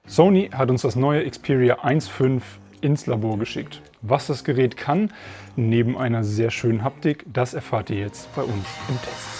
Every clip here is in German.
Sony hat uns das neue Xperia 1.5 ins Labor geschickt. Was das Gerät kann, neben einer sehr schönen Haptik, das erfahrt ihr jetzt bei uns im Test.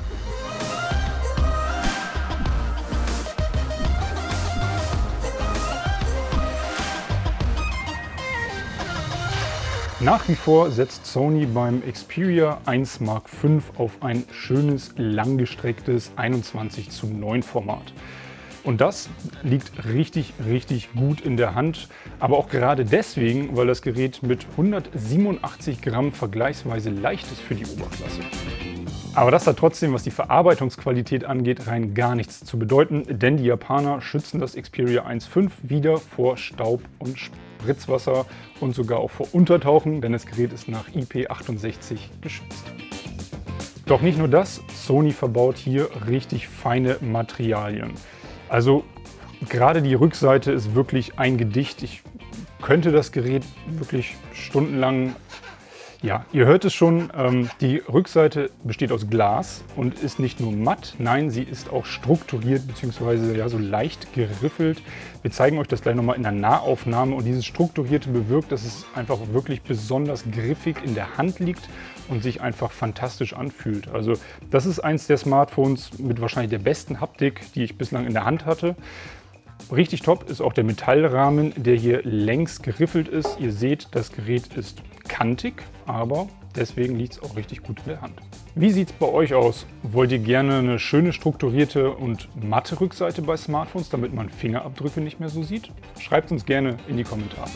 Nach wie vor setzt Sony beim Xperia 1 Mark V auf ein schönes, langgestrecktes 21:9 Format. Und das liegt richtig gut in der Hand, aber auch gerade deswegen, weil das Gerät mit 187 Gramm vergleichsweise leicht ist für die Oberklasse. Aber das hat trotzdem, was die Verarbeitungsqualität angeht, rein gar nichts zu bedeuten, denn die Japaner schützen das Xperia 1.5 wieder vor Staub und Spritzwasser und sogar auch vor Untertauchen, denn das Gerät ist nach IP68 geschützt. Doch nicht nur das, Sony verbaut hier richtig feine Materialien. Also gerade die Rückseite ist wirklich ein Gedicht. Ich könnte das Gerät wirklich stundenlang... Ja, ihr hört es schon, die Rückseite besteht aus Glas und ist nicht nur matt, nein, sie ist auch strukturiert bzw. ja, so leicht geriffelt. Wir zeigen euch das gleich nochmal in der Nahaufnahme und dieses Strukturierte bewirkt, dass es einfach wirklich besonders griffig in der Hand liegt und sich einfach fantastisch anfühlt. Also das ist eins der Smartphones mit wahrscheinlich der besten Haptik, die ich bislang in der Hand hatte. Richtig top ist auch der Metallrahmen, der hier längs geriffelt ist. Ihr seht, das Gerät ist kantig, aber deswegen liegt es auch richtig gut in der Hand. Wie sieht es bei euch aus? Wollt ihr gerne eine schöne strukturierte und matte Rückseite bei Smartphones, damit man Fingerabdrücke nicht mehr so sieht? Schreibt uns gerne in die Kommentare.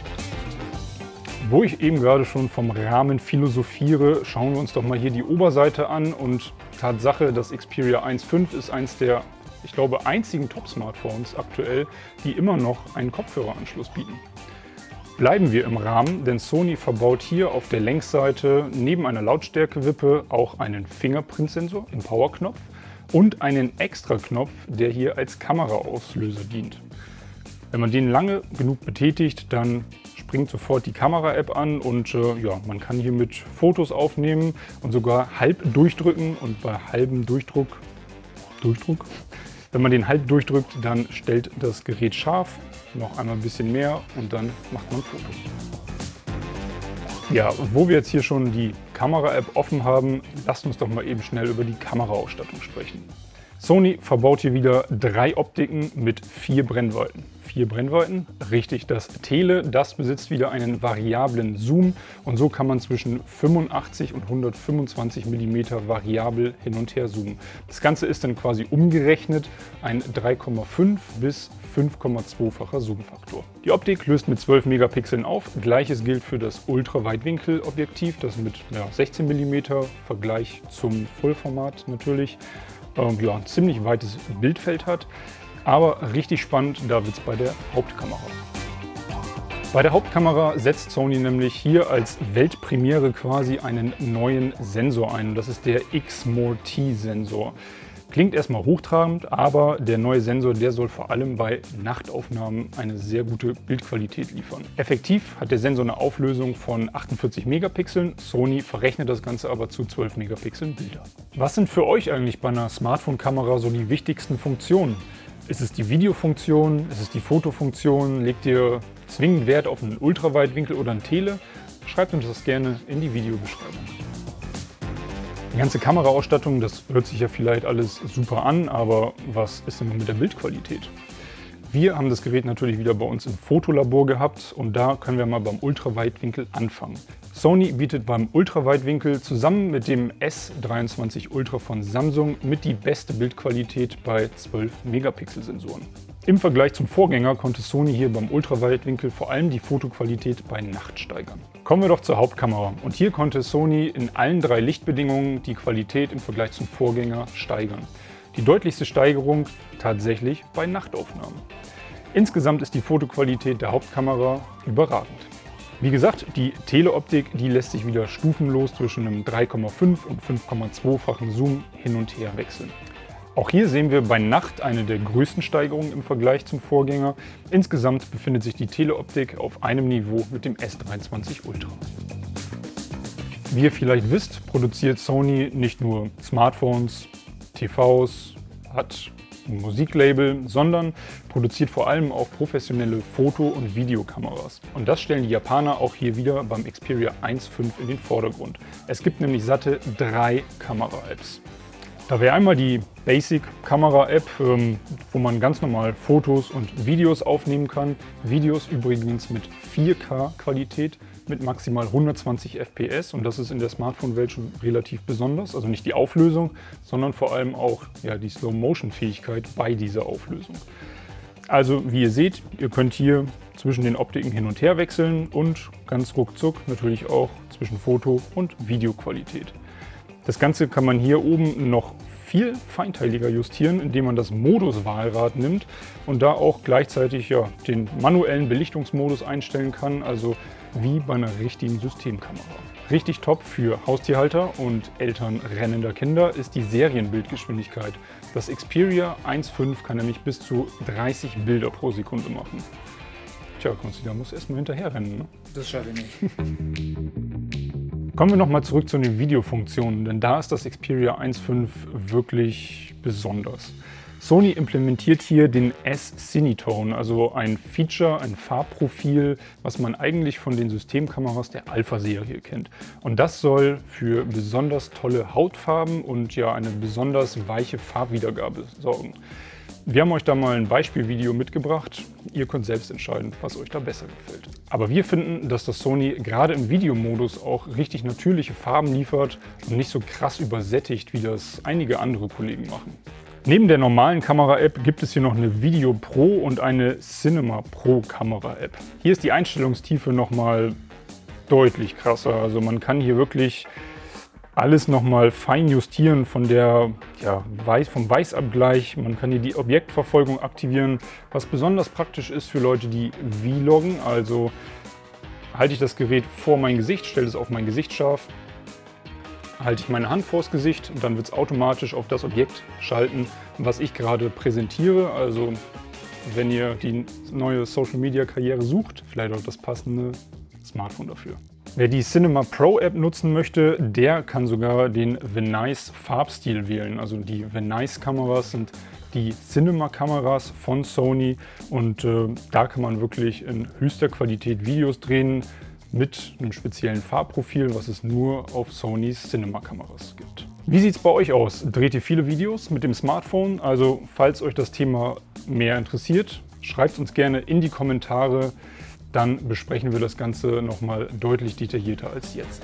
Wo ich eben gerade schon vom Rahmen philosophiere, schauen wir uns doch mal hier die Oberseite an. Und Tatsache, das Xperia 1.5 ist eins der, ich glaube, einzigen Top-Smartphones aktuell, die immer noch einen Kopfhöreranschluss bieten. Bleiben wir im Rahmen, denn Sony verbaut hier auf der Längsseite neben einer Lautstärkewippe auch einen Fingerprint-Sensor im Powerknopf und einen Extra-Knopf, der hier als Kameraauslöser dient. Wenn man den lange genug betätigt, dann springt sofort die Kamera-App an und ja, man kann hiermit Fotos aufnehmen und sogar halb durchdrücken. Und bei halbem Durchdruck, wenn man den halb durchdrückt, dann stellt das Gerät scharf, noch einmal ein bisschen mehr und dann macht man Fotos. Ja, wo wir jetzt hier schon die Kamera-App offen haben, lasst uns doch mal eben schnell über die Kameraausstattung sprechen. Sony verbaut hier wieder 3 Optiken mit 4 Brennweiten. 4 Brennweiten, richtig, das Tele, das besitzt wieder einen variablen Zoom und so kann man zwischen 85 und 125 mm variabel hin und her zoomen. Das Ganze ist dann quasi umgerechnet ein 3,5 bis 5,2-facher Zoomfaktor. Die Optik löst mit 12 Megapixeln auf, gleiches gilt für das Ultraweitwinkelobjektiv, das mit 16 mm, Vergleich zum Vollformat natürlich. Ja, ein ziemlich weites Bildfeld hat, aber richtig spannend, da wird es bei der Hauptkamera. Bei der Hauptkamera setzt Sony nämlich hier als Weltpremiere quasi einen neuen Sensor ein. Das ist der X-More-T-Sensor. Klingt erstmal hochtrabend, aber der neue Sensor, der soll vor allem bei Nachtaufnahmen eine sehr gute Bildqualität liefern. Effektiv hat der Sensor eine Auflösung von 48 Megapixeln, Sony verrechnet das Ganze aber zu 12 Megapixeln Bilder. Was sind für euch eigentlich bei einer Smartphone-Kamera so die wichtigsten Funktionen? Ist es die Videofunktion? Ist es die Fotofunktion? Legt ihr zwingend Wert auf einen Ultraweitwinkel oder ein Tele? Schreibt uns das gerne in die Videobeschreibung. Die ganze Kameraausstattung, das hört sich ja vielleicht alles super an, aber was ist denn mit der Bildqualität? Wir haben das Gerät natürlich wieder bei uns im Fotolabor gehabt und da können wir mal beim Ultraweitwinkel anfangen. Sony bietet beim Ultraweitwinkel zusammen mit dem S23 Ultra von Samsung mit die beste Bildqualität bei 12 Megapixel Sensoren. Im Vergleich zum Vorgänger konnte Sony hier beim Ultraweitwinkel vor allem die Fotoqualität bei Nacht steigern. Kommen wir doch zur Hauptkamera und hier konnte Sony in allen 3 Lichtbedingungen die Qualität im Vergleich zum Vorgänger steigern. Die deutlichste Steigerung tatsächlich bei Nachtaufnahmen. Insgesamt ist die Fotoqualität der Hauptkamera überragend. Wie gesagt, die Teleoptik, die lässt sich wieder stufenlos zwischen einem 3,5 und 5,2-fachen Zoom hin und her wechseln. Auch hier sehen wir bei Nacht eine der größten Steigerungen im Vergleich zum Vorgänger. Insgesamt befindet sich die Teleoptik auf einem Niveau mit dem S23 Ultra. Wie ihr vielleicht wisst, produziert Sony nicht nur Smartphones, TVs, hat ein Musiklabel, sondern produziert vor allem auch professionelle Foto- und Videokameras. Und das stellen die Japaner auch hier wieder beim Xperia 1.5 in den Vordergrund. Es gibt nämlich satte 3 Kamera-Apps. Da wäre einmal die Basic-Kamera-App, wo man ganz normal Fotos und Videos aufnehmen kann. Videos übrigens mit 4K-Qualität mit maximal 120 FPS, und das ist in der Smartphone-Welt schon relativ besonders. Also nicht die Auflösung, sondern vor allem auch die Slow-Motion-Fähigkeit bei dieser Auflösung. Also wie ihr seht, ihr könnt hier zwischen den Optiken hin und her wechseln und ganz ruckzuck natürlich auch zwischen Foto- und Videoqualität. Das Ganze kann man hier oben noch viel feinteiliger justieren, indem man das Moduswahlrad nimmt und da auch gleichzeitig den manuellen Belichtungsmodus einstellen kann, also wie bei einer richtigen Systemkamera. Richtig top für Haustierhalter und Eltern rennender Kinder ist die Serienbildgeschwindigkeit. Das Xperia 1.5 kann nämlich bis zu 30 Bilder pro Sekunde machen. Tja, Konsti, da muss erstmal hinterher rennen, ne? Das schaffe ich nicht. Kommen wir nochmal zurück zu den Videofunktionen, denn da ist das Xperia 1.5 wirklich besonders. Sony implementiert hier den S-Cinetone, also ein Feature, ein Farbprofil, was man eigentlich von den Systemkameras der Alpha-Serie kennt. Und das soll für besonders tolle Hautfarben und eine besonders weiche Farbwiedergabe sorgen. Wir haben euch da mal ein Beispielvideo mitgebracht. Ihr könnt selbst entscheiden, was euch da besser gefällt. Aber wir finden, dass das Sony gerade im Videomodus auch richtig natürliche Farben liefert und nicht so krass übersättigt, wie das einige andere Kollegen machen. Neben der normalen Kamera-App gibt es hier noch eine Video Pro und eine Cinema Pro Kamera-App. Hier ist die Einstellungstiefe nochmal deutlich krasser. Also man kann hier wirklich alles nochmal fein justieren von vom Weißabgleich. Man kann hier die Objektverfolgung aktivieren, was besonders praktisch ist für Leute, die vloggen. Also halte ich das Gerät vor mein Gesicht, stelle es auf mein Gesicht scharf, halte ich meine Hand vors Gesicht und dann wird es automatisch auf das Objekt schalten, was ich gerade präsentiere. Also wenn ihr die neue Social-Media-Karriere sucht, vielleicht auch das passende Smartphone dafür. Wer die Cinema Pro App nutzen möchte, der kann sogar den Venice Farbstil wählen. Also die Venice Kameras sind die Cinema-Kameras von Sony und da kann man wirklich in höchster Qualität Videos drehen mit einem speziellen Farbprofil, was es nur auf Sonys Cinema-Kameras gibt. Wie sieht es bei euch aus? Dreht ihr viele Videos mit dem Smartphone? Also falls euch das Thema mehr interessiert, schreibt es uns gerne in die Kommentare. Dann besprechen wir das Ganze nochmal deutlich detaillierter als jetzt.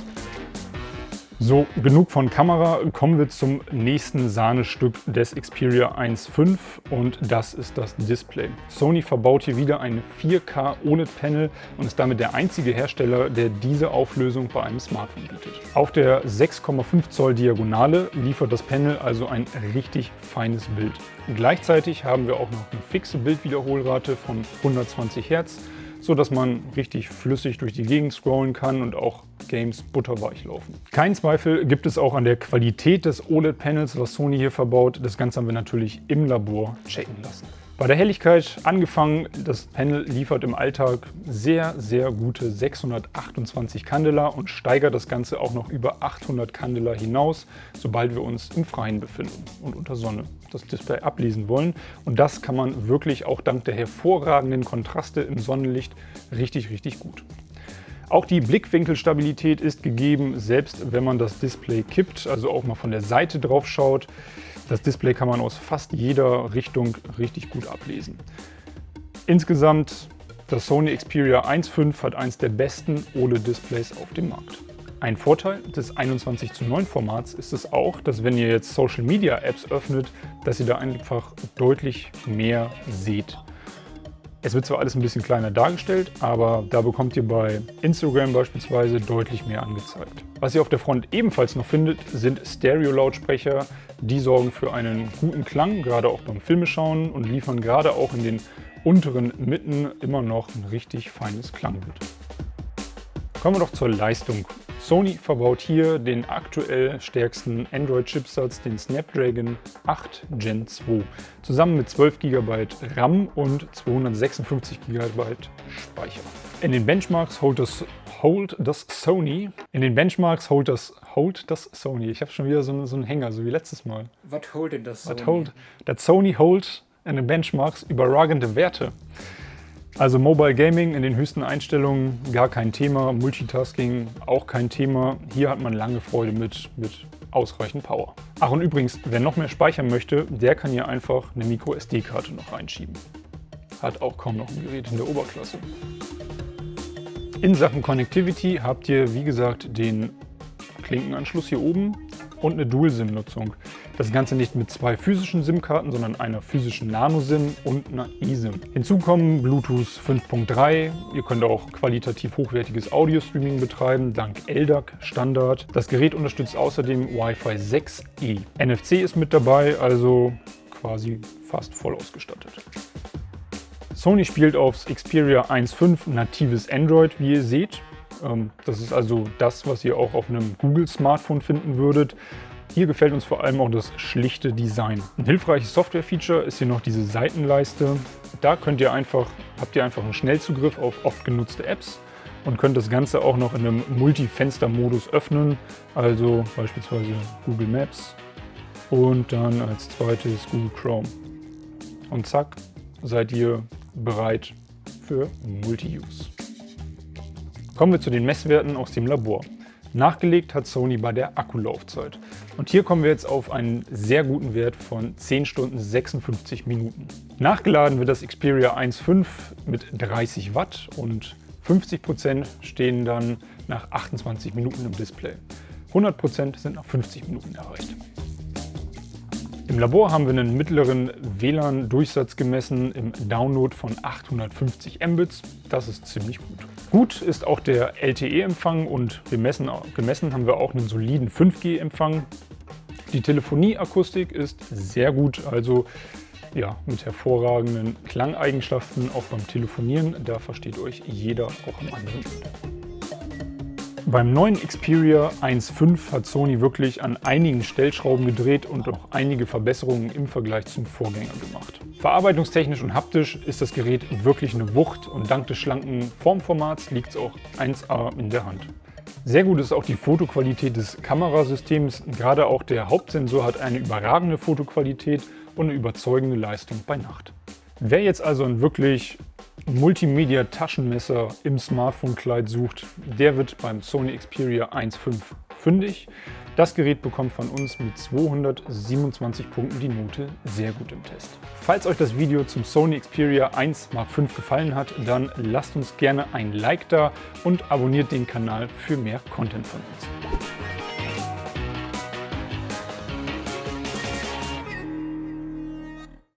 So, genug von Kamera, kommen wir zum nächsten Sahnestück des Xperia 1.5 und das ist das Display. Sony verbaut hier wieder ein 4K OLED-Panel und ist damit der einzige Hersteller, der diese Auflösung bei einem Smartphone bietet. Auf der 6,5 Zoll Diagonale liefert das Panel also ein richtig feines Bild. Gleichzeitig haben wir auch noch eine fixe Bildwiederholrate von 120 Hertz, so dass man richtig flüssig durch die Gegend scrollen kann und auch Games butterweich laufen. Kein Zweifel gibt es auch an der Qualität des OLED-Panels, was Sony hier verbaut. Das Ganze haben wir natürlich im Labor checken lassen. Bei der Helligkeit angefangen, das Panel liefert im Alltag sehr, sehr gute 628 Candela und steigert das Ganze auch noch über 800 Candela hinaus, sobald wir uns im Freien befinden und unter Sonne das Display ablesen wollen. Und das kann man wirklich auch dank der hervorragenden Kontraste im Sonnenlicht richtig, richtig gut. Auch die Blickwinkelstabilität ist gegeben, selbst wenn man das Display kippt, also auch mal von der Seite drauf schaut. Das Display kann man aus fast jeder Richtung richtig gut ablesen. Insgesamt, das Sony Xperia 1.5 hat eines der besten OLED-Displays auf dem Markt. Ein Vorteil des 21:9 Formats ist es auch, dass wenn ihr jetzt Social Media Apps öffnet, dass ihr da einfach deutlich mehr seht. Es wird zwar alles ein bisschen kleiner dargestellt, aber da bekommt ihr bei Instagram beispielsweise deutlich mehr angezeigt. Was ihr auf der Front ebenfalls noch findet, sind Stereo-Lautsprecher. Die sorgen für einen guten Klang, gerade auch beim Filmeschauen und liefern gerade auch in den unteren Mitten immer noch ein richtig feines Klangbild. Kommen wir doch zur Leistung. Sony verbaut hier den aktuell stärksten Android-Chipsatz, den Snapdragon 8 Gen 2, zusammen mit 12 GB RAM und 256 GB Speicher. In den Benchmarks holt das Sony. Ich habe schon wieder so einen Hänger, so wie letztes Mal. Was holt denn das Sony? Das Sony holt in den Benchmarks überragende Werte. Also Mobile Gaming in den höchsten Einstellungen gar kein Thema, Multitasking auch kein Thema. Hier hat man lange Freude mit ausreichend Power. Ach und übrigens, wer noch mehr speichern möchte, der kann hier einfach eine Micro-SD-Karte noch reinschieben. Hat auch kaum noch ein Gerät in der Oberklasse. In Sachen Connectivity habt ihr, wie gesagt, den Klinkenanschluss hier oben und eine Dual-SIM-Nutzung. Das Ganze nicht mit 2 physischen SIM-Karten, sondern einer physischen Nano-SIM und einer eSIM. Hinzu kommen Bluetooth 5.3. Ihr könnt auch qualitativ hochwertiges Audio-Streaming betreiben, dank LDAC-Standard. Das Gerät unterstützt außerdem Wi-Fi 6E. NFC ist mit dabei, also quasi fast voll ausgestattet. Sony spielt aufs Xperia 1.5 natives Android, wie ihr seht. Das ist also das, was ihr auch auf einem Google-Smartphone finden würdet. Hier gefällt uns vor allem auch das schlichte Design. Ein hilfreiches Software-Feature ist hier noch diese Seitenleiste. Da habt ihr einfach einen Schnellzugriff auf oft genutzte Apps und könnt das Ganze auch noch in einem Multi-Fenster-Modus öffnen, also beispielsweise Google Maps und dann als zweites Google Chrome. Und zack, seid ihr bereit für Multi-Use. Kommen wir zu den Messwerten aus dem Labor. Nachgelegt hat Sony bei der Akkulaufzeit. Und hier kommen wir jetzt auf einen sehr guten Wert von 10 Stunden 56 Minuten. Nachgeladen wird das Xperia 1.5 mit 30 Watt und 50% stehen dann nach 28 Minuten im Display. 100% sind nach 50 Minuten erreicht. Im Labor haben wir einen mittleren WLAN-Durchsatz gemessen im Download von 850 Mbits. Das ist ziemlich gut. Gut ist auch der LTE-Empfang und gemessen haben wir auch einen soliden 5G-Empfang. Die Telefonieakustik ist sehr gut, also ja, mit hervorragenden Klangeigenschaften auch beim Telefonieren. Da versteht euch jeder auch am anderen Ende. Beim neuen Xperia 1.5 hat Sony wirklich an einigen Stellschrauben gedreht und auch einige Verbesserungen im Vergleich zum Vorgänger gemacht. Verarbeitungstechnisch und haptisch ist das Gerät wirklich eine Wucht und dank des schlanken Formformats liegt es auch 1A in der Hand. Sehr gut ist auch die Fotoqualität des Kamerasystems. Gerade auch der Hauptsensor hat eine überragende Fotoqualität und eine überzeugende Leistung bei Nacht. Wer jetzt also ein wirklich Multimedia-Taschenmesser im Smartphone-Kleid sucht, der wird beim Sony Xperia 1.5 fündig. Das Gerät bekommt von uns mit 227 Punkten die Note sehr gut im Test. Falls euch das Video zum Sony Xperia 1 Mark V gefallen hat, dann lasst uns gerne ein Like da und abonniert den Kanal für mehr Content von uns.